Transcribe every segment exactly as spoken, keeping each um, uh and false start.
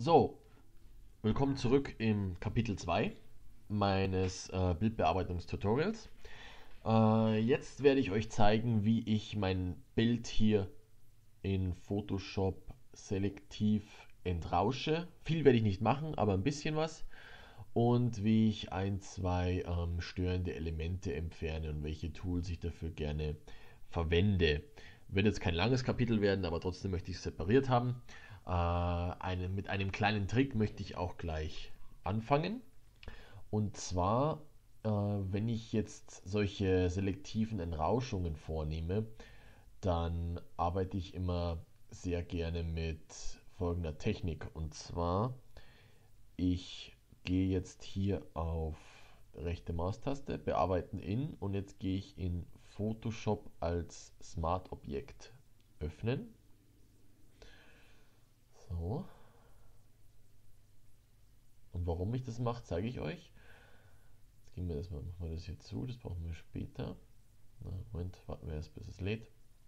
So, willkommen zurück im Kapitel zwei meines äh, Bildbearbeitungstutorials. Äh, jetzt werde ich euch zeigen, wie ich mein Bild hier in Photoshop selektiv entrausche. Viel werde ich nicht machen, aber ein bisschen was. Und wie ich ein, zwei ähm, störende Elemente entferne und welche Tools ich dafür gerne verwende. Wird jetzt kein langes Kapitel werden, aber trotzdem möchte ich es separiert haben. Äh, eine, mit einem kleinen Trick möchte ich auch gleich anfangen. Und zwar, äh, wenn ich jetzt solche selektiven Entrauschungen vornehme, dann arbeite ich immer sehr gerne mit folgender Technik. Und zwar, ich gehe jetzt hier auf rechte Maustaste, bearbeiten in, und jetzt gehe ich in Photoshop als Smart Objekt öffnen. So. Und warum ich das mache, zeige ich euch. Jetzt gehen wir das mal, machen wir das hier zu, das brauchen wir später. Na, Moment, warten wir erst, bis es lädt.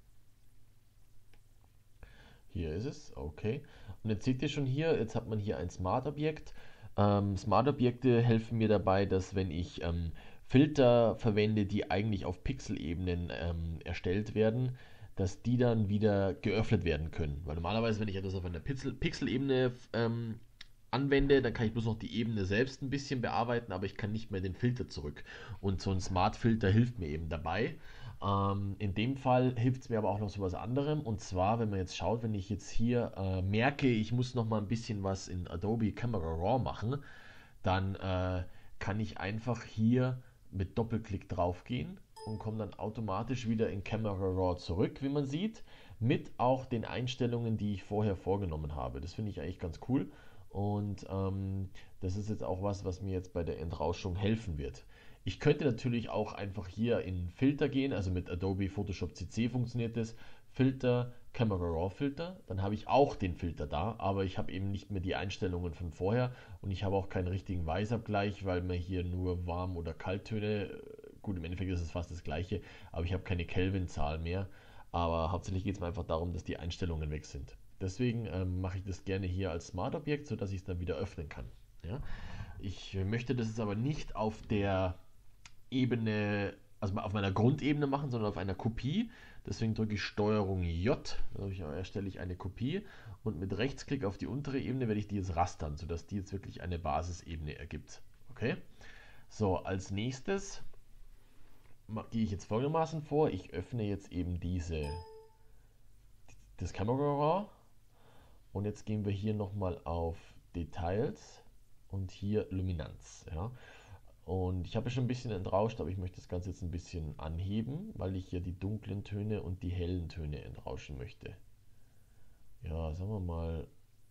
Hier ist es, okay. Und jetzt seht ihr schon hier, jetzt hat man hier ein Smart-Objekt. Ähm, Smart-Objekte helfen mir dabei, dass wenn ich ähm, Filter verwende, die eigentlich auf Pixelebenen ähm, erstellt werden, dass die dann wieder geöffnet werden können. Weil normalerweise, wenn ich etwas auf einer Pixel Pixelebene ähm, anwende, dann kann ich bloß noch die Ebene selbst ein bisschen bearbeiten, aber ich kann nicht mehr den Filter zurück. Und so ein Smart-Filter hilft mir eben dabei. Ähm, in dem Fall hilft es mir aber auch noch so was anderem. Und zwar, wenn man jetzt schaut, wenn ich jetzt hier äh, merke, ich muss noch mal ein bisschen was in Adobe Camera Raw machen, dann äh, kann ich einfach hier mit Doppelklick drauf gehen und komme dann automatisch wieder in Camera Raw zurück, wie man sieht, mit auch den Einstellungen, die ich vorher vorgenommen habe. Das finde ich eigentlich ganz cool. Und ähm, das ist jetzt auch was, was mir jetzt bei der Entrauschung helfen wird. Ich könnte natürlich auch einfach hier in Filter gehen, also mit Adobe Photoshop C C funktioniert das. Filter, Camera Raw Filter, dann habe ich auch den Filter da, aber ich habe eben nicht mehr die Einstellungen von vorher und ich habe auch keinen richtigen Weißabgleich, weil man hier nur Warm- oder Kalttöne, gut, im Endeffekt ist es fast das gleiche, aber ich habe keine Kelvin-Zahl mehr, aber hauptsächlich geht es mir einfach darum, dass die Einstellungen weg sind. Deswegen ähm, mache ich das gerne hier als Smart-Objekt, sodass ich es dann wieder öffnen kann. Ja? Ich möchte das jetzt aber nicht auf der Ebene, also auf meiner Grundebene machen, sondern auf einer Kopie. Deswegen drücke ich Steuerung J, dadurch erstelle ich eine Kopie und mit Rechtsklick auf die untere Ebene werde ich die jetzt rastern, sodass die jetzt wirklich eine Basisebene ergibt. Okay? So, als nächstes gehe ich jetzt folgendermaßen vor. Ich öffne jetzt eben diese, das Camera Raw. Und jetzt gehen wir hier nochmal auf Details und hier Luminanz. Ja. Und ich habe schon ein bisschen entrauscht, aber ich möchte das Ganze jetzt ein bisschen anheben, weil ich hier die dunklen Töne und die hellen Töne entrauschen möchte. Ja, sagen wir mal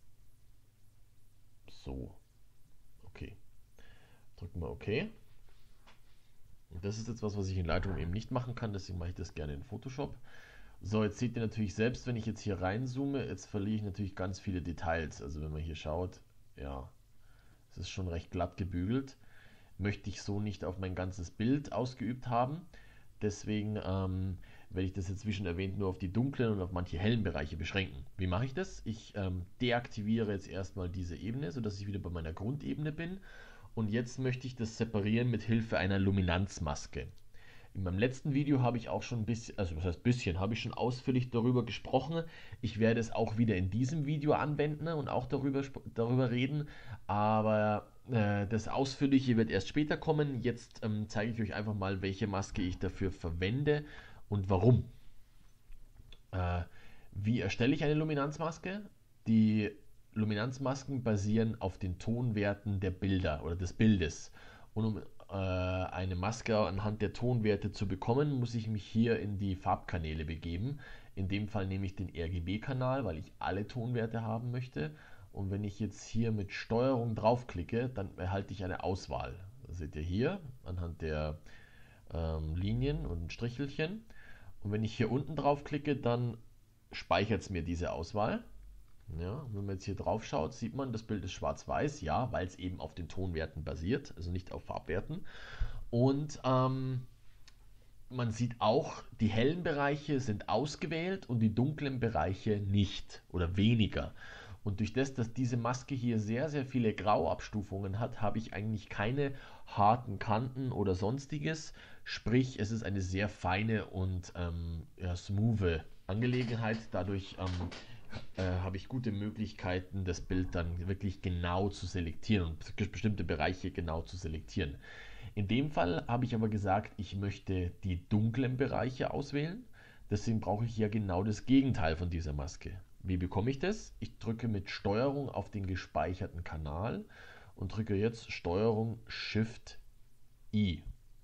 so. Okay. Drücken wir OK. Und das ist jetzt was, was ich in Lightroom eben nicht machen kann, deswegen mache ich das gerne in Photoshop. So, jetzt seht ihr natürlich selbst, wenn ich jetzt hier reinzoome, jetzt verliere ich natürlich ganz viele Details. Also wenn man hier schaut, ja, es ist schon recht glatt gebügelt. Möchte ich so nicht auf mein ganzes Bild ausgeübt haben. Deswegen ähm, werde ich das jetzt, wie schon erwähnt, nur auf die dunklen und auf manche hellen Bereiche beschränken. Wie mache ich das? Ich ähm, deaktiviere jetzt erstmal diese Ebene, sodass ich wieder bei meiner Grundebene bin. Und jetzt möchte ich das separieren mit Hilfe einer Luminanzmaske. In meinem letzten Video habe ich auch schon ein bisschen, also was heißt bisschen, habe ich schon ausführlich darüber gesprochen. Ich werde es auch wieder in diesem Video anwenden und auch darüber, darüber reden, aber äh, das Ausführliche wird erst später kommen. Jetzt ähm, zeige ich euch einfach mal, welche Maske ich dafür verwende und warum. Äh, wie erstelle ich eine Luminanzmaske? Die Luminanzmasken basieren auf den Tonwerten der Bilder oder des Bildes. Und um äh, eine Maske anhand der Tonwerte zu bekommen, muss ich mich hier in die Farbkanäle begeben. In dem Fall nehme ich den R G B-Kanal, weil ich alle Tonwerte haben möchte. Und wenn ich jetzt hier mit Steuerung draufklicke, dann erhalte ich eine Auswahl. Das seht ihr hier anhand der ähm, Linien und Strichelchen. Und wenn ich hier unten draufklicke, dann speichert es mir diese Auswahl. Ja, wenn man jetzt hier drauf schaut, sieht man, das Bild ist schwarz-weiß, ja, weil es eben auf den Tonwerten basiert, also nicht auf Farbwerten. Und ähm, man sieht auch, die hellen Bereiche sind ausgewählt und die dunklen Bereiche nicht oder weniger. Und durch das, dass diese Maske hier sehr, sehr viele Grauabstufungen hat, habe ich eigentlich keine harten Kanten oder sonstiges. Sprich, es ist eine sehr feine und ähm, ja, smoothe Angelegenheit. Dadurch ähm, äh, habe ich gute Möglichkeiten, das Bild dann wirklich genau zu selektieren und bestimmte Bereiche genau zu selektieren. In dem Fall habe ich aber gesagt, ich möchte die dunklen Bereiche auswählen. Deswegen brauche ich ja genau das Gegenteil von dieser Maske. Wie bekomme ich das? Ich drücke mit Steuerung auf den gespeicherten Kanal und drücke jetzt Steuerung Shift I.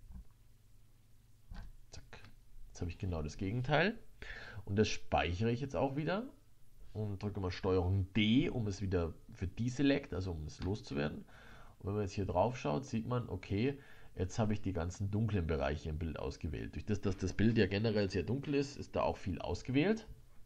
Zack. Jetzt habe ich genau das Gegenteil. Und das speichere ich jetzt auch wieder und drücke mal Steuerung D, um es wieder für Deselect, also um es loszuwerden. Und wenn man jetzt hier drauf schaut, sieht man, okay, jetzt habe ich die ganzen dunklen Bereiche im Bild ausgewählt. Durch das, dass das Bild ja generell sehr dunkel ist, ist da auch viel ausgewählt.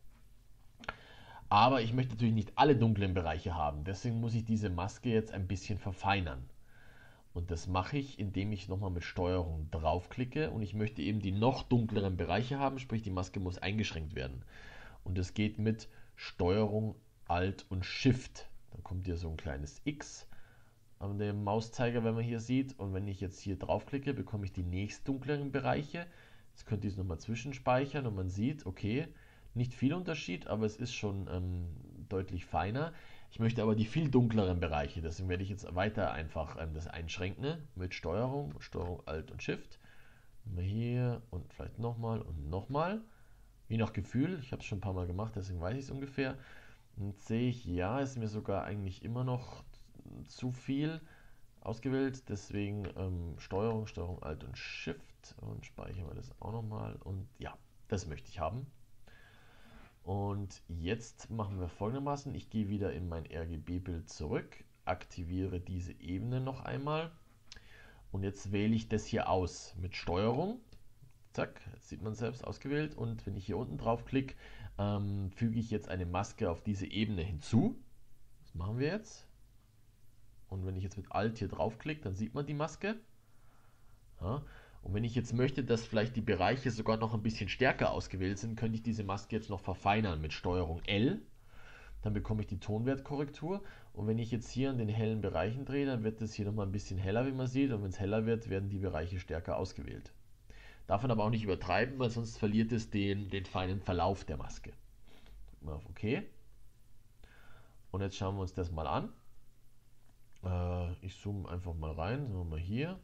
Aber ich möchte natürlich nicht alle dunklen Bereiche haben. Deswegen muss ich diese Maske jetzt ein bisschen verfeinern. Und das mache ich, indem ich nochmal mit Steuerung draufklicke und ich möchte eben die noch dunkleren Bereiche haben, sprich die Maske muss eingeschränkt werden. Und das geht mit Steuerung Alt und Shift. Dann kommt hier so ein kleines X an dem Mauszeiger, wenn man hier sieht. Und wenn ich jetzt hier draufklicke, bekomme ich die nächst dunkleren Bereiche. Jetzt könnt ihr es nochmal zwischenspeichern und man sieht, okay, nicht viel Unterschied, aber es ist schon ähm, deutlich feiner. Ich möchte aber die viel dunkleren Bereiche, deswegen werde ich jetzt weiter einfach ähm, das einschränken mit Steuerung, Steuerung Alt und Shift. Hier und vielleicht nochmal und nochmal. Je nach Gefühl, ich habe es schon ein paar Mal gemacht, deswegen weiß ich es ungefähr. Und jetzt sehe ich, ja, ist mir sogar eigentlich immer noch zu viel ausgewählt, deswegen ähm, Steuerung, Steuerung Alt und Shift und speichern wir das auch nochmal und ja, das möchte ich haben. Und jetzt machen wir folgendermaßen, ich gehe wieder in mein R G B-Bild zurück, aktiviere diese Ebene noch einmal und jetzt wähle ich das hier aus mit Steuerung. Zack, jetzt sieht man es selbst ausgewählt und wenn ich hier unten drauf klicke, ähm, füge ich jetzt eine Maske auf diese Ebene hinzu. Das machen wir jetzt. Und wenn ich jetzt mit Alt hier draufklicke, dann sieht man die Maske. Ja. Und wenn ich jetzt möchte, dass vielleicht die Bereiche sogar noch ein bisschen stärker ausgewählt sind, könnte ich diese Maske jetzt noch verfeinern mit Steuerung L. Dann bekomme ich die Tonwertkorrektur. Und wenn ich jetzt hier an den hellen Bereichen drehe, dann wird es hier nochmal ein bisschen heller, wie man sieht. Und wenn es heller wird, werden die Bereiche stärker ausgewählt. Darf man aber auch nicht übertreiben, weil sonst verliert es den, den feinen Verlauf der Maske. Drücken wir auf OK. Und jetzt schauen wir uns das mal an. Äh, ich zoome einfach mal rein. Sagen wir mal hier.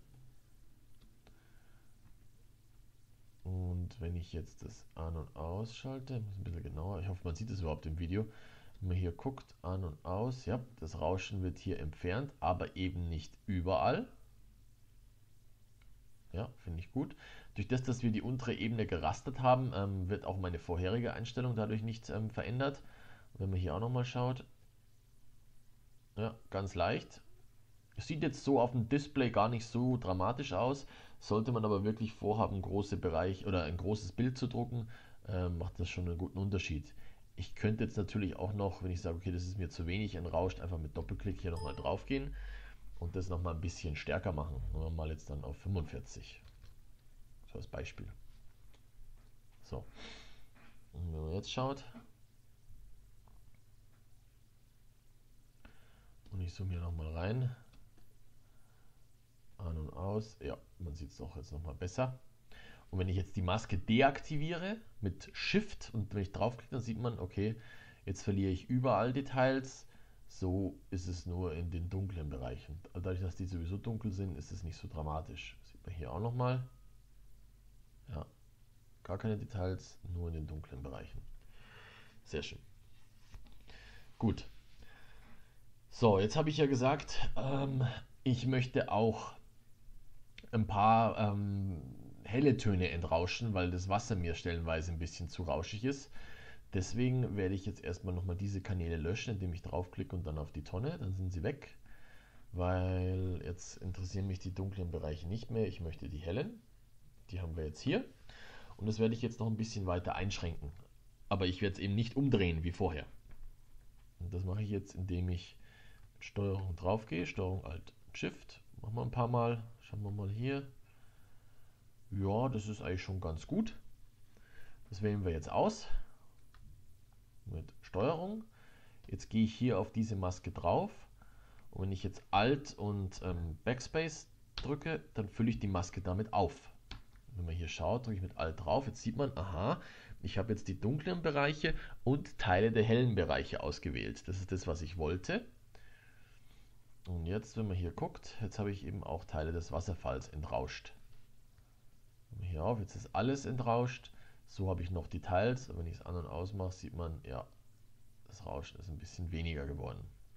Und wenn ich jetzt das an- und ausschalte, muss ein bisschen genauer, ich hoffe, man sieht es überhaupt im Video. Wenn man hier guckt, an und aus, ja, das Rauschen wird hier entfernt, aber eben nicht überall. Ja, finde ich gut. Durch das, dass wir die untere Ebene gerastert haben, ähm, wird auch meine vorherige Einstellung dadurch nicht ähm, verändert. Wenn man hier auch nochmal schaut, ja, ganz leicht. Sieht jetzt so auf dem Display gar nicht so dramatisch aus. Sollte man aber wirklich vorhaben, große Bereich oder ein großes Bild zu drucken, äh, macht das schon einen guten Unterschied. Ich könnte jetzt natürlich auch noch, wenn ich sage, okay, das ist mir zu wenig entrauscht, einfach mit Doppelklick hier nochmal drauf gehen und das nochmal ein bisschen stärker machen. Nehmen wir mal jetzt dann auf fünfundvierzig. So als Beispiel. So. Und wenn man jetzt schaut und ich zoome hier nochmal rein, an und aus, ja, man sieht es auch jetzt nochmal besser. Und wenn ich jetzt die Maske deaktiviere mit Shift und wenn ich draufklicke, dann sieht man, okay, jetzt verliere ich überall Details. So ist es nur in den dunklen Bereichen. Dadurch, dass die sowieso dunkel sind, ist es nicht so dramatisch. Das sieht man hier auch nochmal. Ja, gar keine Details, nur in den dunklen Bereichen. Sehr schön. Gut. So, jetzt habe ich ja gesagt, ähm, ich möchte auch ein paar ähm, helle Töne entrauschen, weil das Wasser mir stellenweise ein bisschen zu rauschig ist. Deswegen werde ich jetzt erstmal nochmal diese Kanäle löschen, indem ich draufklicke und dann auf die Tonne, dann sind sie weg. Weil jetzt interessieren mich die dunklen Bereiche nicht mehr, ich möchte die hellen. Die haben wir jetzt hier. Und das werde ich jetzt noch ein bisschen weiter einschränken. Aber ich werde es eben nicht umdrehen wie vorher. Und das mache ich jetzt, indem ich mit Steuerung drauf gehe, Steuerung Alt Shift. Machen wir ein paar Mal. Schauen wir mal hier. Ja, das ist eigentlich schon ganz gut. Das wählen wir jetzt aus. Mit Steuerung. Jetzt gehe ich hier auf diese Maske drauf und wenn ich jetzt Alt und ähm, Backspace drücke, dann fülle ich die Maske damit auf. Wenn man hier schaut, drücke ich mit Alt drauf, jetzt sieht man, aha, ich habe jetzt die dunklen Bereiche und Teile der hellen Bereiche ausgewählt. Das ist das, was ich wollte. Und jetzt, wenn man hier guckt, jetzt habe ich eben auch Teile des Wasserfalls entrauscht. Hier auf, jetzt ist alles entrauscht. So habe ich noch Details. Und wenn ich es an- und ausmache, sieht man, ja, das Rauschen ist ein bisschen weniger geworden.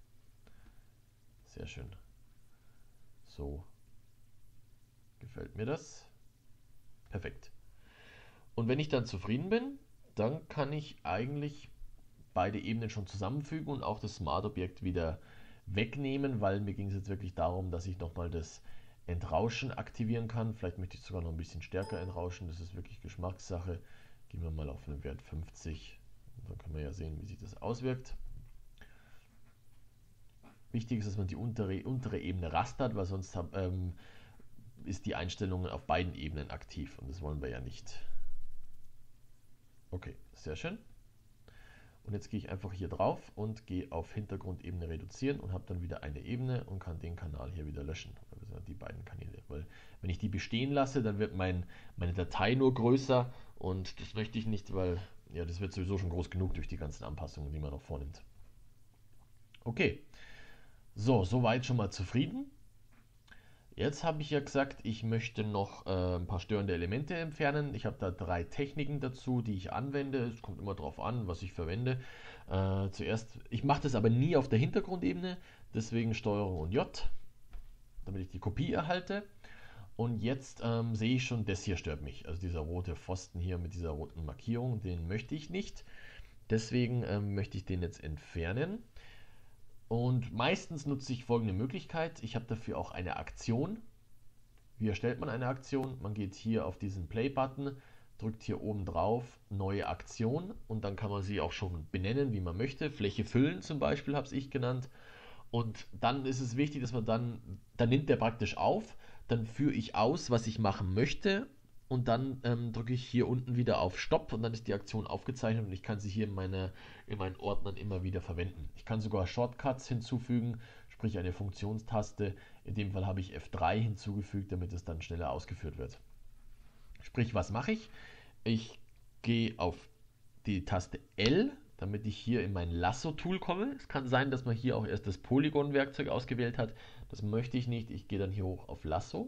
Sehr schön. So gefällt mir das. Perfekt. Und wenn ich dann zufrieden bin, dann kann ich eigentlich beide Ebenen schon zusammenfügen und auch das Smart-Objekt wieder wegnehmen, weil mir ging es jetzt wirklich darum, dass ich nochmal das Entrauschen aktivieren kann. Vielleicht möchte ich sogar noch ein bisschen stärker entrauschen. Das ist wirklich Geschmackssache. Gehen wir mal auf den Wert fünfzig. Und dann können wir ja sehen, wie sich das auswirkt. Wichtig ist, dass man die untere, untere Ebene rastert, weil sonst ähm, ist die Einstellung auf beiden Ebenen aktiv und das wollen wir ja nicht. Okay, sehr schön. Und jetzt gehe ich einfach hier drauf und gehe auf Hintergrundebene reduzieren und habe dann wieder eine Ebene und kann den Kanal hier wieder löschen. Also die beiden Kanäle. Weil wenn ich die bestehen lasse, dann wird mein, meine Datei nur größer und das möchte ich nicht, weil ja, das wird sowieso schon groß genug durch die ganzen Anpassungen, die man noch vornimmt. Okay, so, soweit schon mal zufrieden. Jetzt habe ich ja gesagt, ich möchte noch äh, ein paar störende Elemente entfernen. Ich habe da drei Techniken dazu, die ich anwende. Es kommt immer darauf an, was ich verwende. Äh, zuerst, ich mache das aber nie auf der Hintergrundebene, deswegen Steuerung und J, damit ich die Kopie erhalte. Und jetzt ähm, sehe ich schon, das hier stört mich. Also dieser rote Pfosten hier mit dieser roten Markierung, den möchte ich nicht. Deswegen ähm, möchte ich den jetzt entfernen. Und meistens nutze ich folgende Möglichkeit. Ich habe dafür auch eine Aktion. Wie erstellt man eine Aktion? Man geht hier auf diesen Play-Button, drückt hier oben drauf Neue Aktion und dann kann man sie auch schon benennen, wie man möchte. Fläche füllen zum Beispiel habe ich genannt. Und dann ist es wichtig, dass man dann, dann nimmt der praktisch auf, dann führe ich aus, was ich machen möchte und dann ähm, drücke ich hier unten wieder auf Stopp und dann ist die Aktion aufgezeichnet und ich kann sie hier in, meine, in meinen Ordnern immer wieder verwenden. Ich kann sogar Shortcuts hinzufügen, sprich eine Funktionstaste. In dem Fall habe ich F drei hinzugefügt, damit es dann schneller ausgeführt wird. Sprich, was mache ich? Ich gehe auf die Taste L, damit ich hier in mein Lasso-Tool komme. Es kann sein, dass man hier auch erst das Polygon-Werkzeug ausgewählt hat. Das möchte ich nicht. Ich gehe dann hier hoch auf Lasso.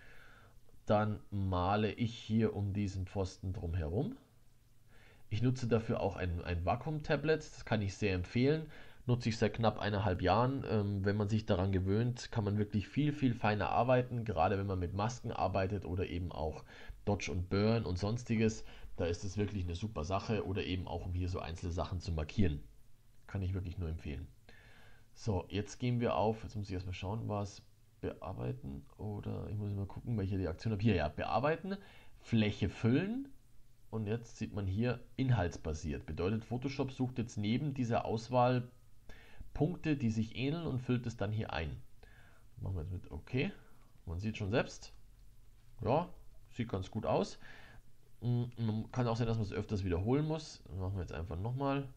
Dann male ich hier um diesen Pfosten drum herum. Ich nutze dafür auch ein, ein Vakuum-Tablet, das kann ich sehr empfehlen. Nutze ich seit knapp eineinhalb Jahren. Ähm, wenn man sich daran gewöhnt, kann man wirklich viel, viel feiner arbeiten, gerade wenn man mit Masken arbeitet oder eben auch Dodge und Burn und sonstiges. Da ist es wirklich eine super Sache oder eben auch, um hier so einzelne Sachen zu markieren. Kann ich wirklich nur empfehlen. So, jetzt gehen wir auf, jetzt muss ich erstmal schauen, was bearbeiten oder ich muss mal gucken, welche die Aktion habe. Hier, ja, bearbeiten, Fläche füllen und jetzt sieht man hier inhaltsbasiert. Bedeutet, Photoshop sucht jetzt neben dieser Auswahl Punkte, die sich ähneln und füllt es dann hier ein. Machen wir jetzt mit OK. Man sieht schon selbst, ja, sieht ganz gut aus. Man kann auch sein, dass man es öfters wiederholen muss. Das machen wir jetzt einfach nochmal.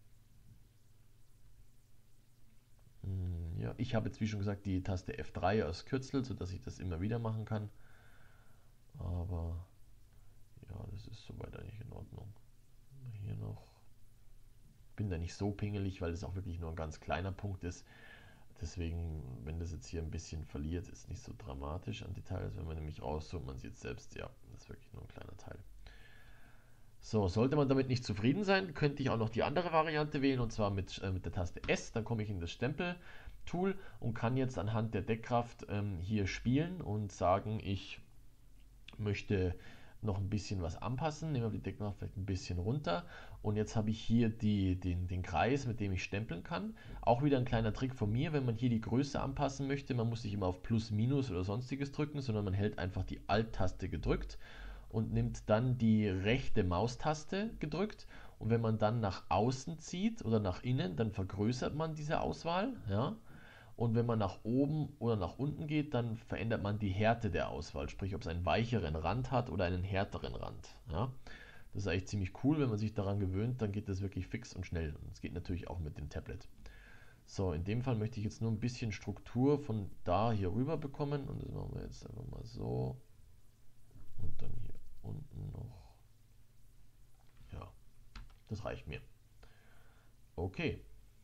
Ja, ich habe jetzt wie schon gesagt die Taste F drei als Kürzel, sodass ich das immer wieder machen kann. Aber ja, das ist soweit eigentlich in Ordnung. Hier noch. Bin da nicht so pingelig, weil es auch wirklich nur ein ganz kleiner Punkt ist. Deswegen, wenn das jetzt hier ein bisschen verliert, ist nicht so dramatisch an Details. Wenn man nämlich rauszoomt, man sieht es selbst, ja, das ist wirklich nur ein kleiner Teil. So, sollte man damit nicht zufrieden sein, könnte ich auch noch die andere Variante wählen und zwar mit, äh, mit der Taste S. Dann komme ich in das Stempel-Tool und kann jetzt anhand der Deckkraft ähm, hier spielen und sagen, ich möchte noch ein bisschen was anpassen. Nehmen wir die Deckkraft vielleicht ein bisschen runter und jetzt habe ich hier die, den, den Kreis, mit dem ich stempeln kann. Auch wieder ein kleiner Trick von mir, wenn man hier die Größe anpassen möchte, man muss nicht immer auf Plus, Minus oder sonstiges drücken, sondern man hält einfach die Alt-Taste gedrückt und nimmt dann die rechte Maustaste gedrückt und wenn man dann nach außen zieht oder nach innen, dann vergrößert man diese Auswahl, ja? Und wenn man nach oben oder nach unten geht, dann verändert man die Härte der Auswahl, sprich ob es einen weicheren Rand hat oder einen härteren Rand, ja? Das ist eigentlich ziemlich cool, wenn man sich daran gewöhnt, dann geht das wirklich fix und schnell. Und es geht natürlich auch mit dem Tablet. So, in dem Fall möchte ich jetzt nur ein bisschen Struktur von da hier rüber bekommen. Und das machen wir jetzt einfach mal so. Und dann hier unten noch. Ja, das reicht mir. Okay.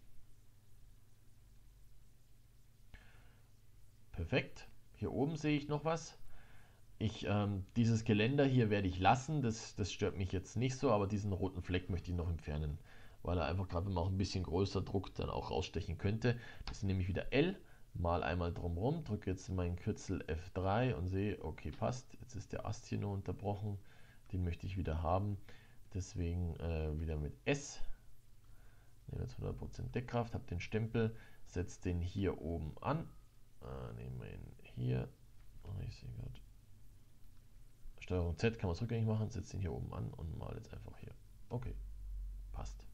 Perfekt. Hier oben sehe ich noch was. Ich, ähm, dieses Geländer hier werde ich lassen, das, das stört mich jetzt nicht so, aber diesen roten Fleck möchte ich noch entfernen, weil er einfach gerade, wenn man auch ein bisschen größer druckt, dann auch rausstechen könnte. Das nehme ich wieder L, mal einmal drumherum, drücke jetzt meinen Kürzel F drei und sehe, okay, passt. Jetzt ist der Ast hier nur unterbrochen, den möchte ich wieder haben. Deswegen äh, wieder mit S, nehme jetzt hundert Prozent Deckkraft, habe den Stempel, setze den hier oben an, äh, nehmen wir ihn hier, oh, ich sehe gerade, Steuerung Z kann man es rückgängig machen, setze ihn hier oben an und mal jetzt einfach hier. Okay, passt.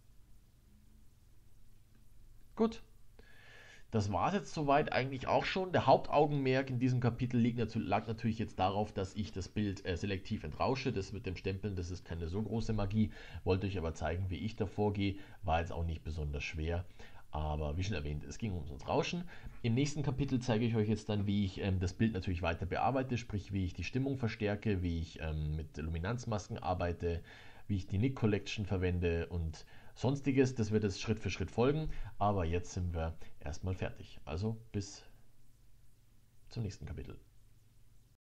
Gut, das war es jetzt soweit eigentlich auch schon. Der Hauptaugenmerk in diesem Kapitel liegt, lag natürlich jetzt darauf, dass ich das Bild äh, selektiv entrausche. Das mit dem Stempeln, das ist keine so große Magie. Wollte euch aber zeigen, wie ich da vorgehe. War jetzt auch nicht besonders schwer. Aber wie schon erwähnt, es ging ums Rauschen. Im nächsten Kapitel zeige ich euch jetzt dann, wie ich ähm, das Bild natürlich weiter bearbeite, sprich wie ich die Stimmung verstärke, wie ich ähm, mit Luminanzmasken arbeite, wie ich die Nik Collection verwende und sonstiges. Das wird jetzt Schritt für Schritt folgen, aber jetzt sind wir erstmal fertig. Also bis zum nächsten Kapitel.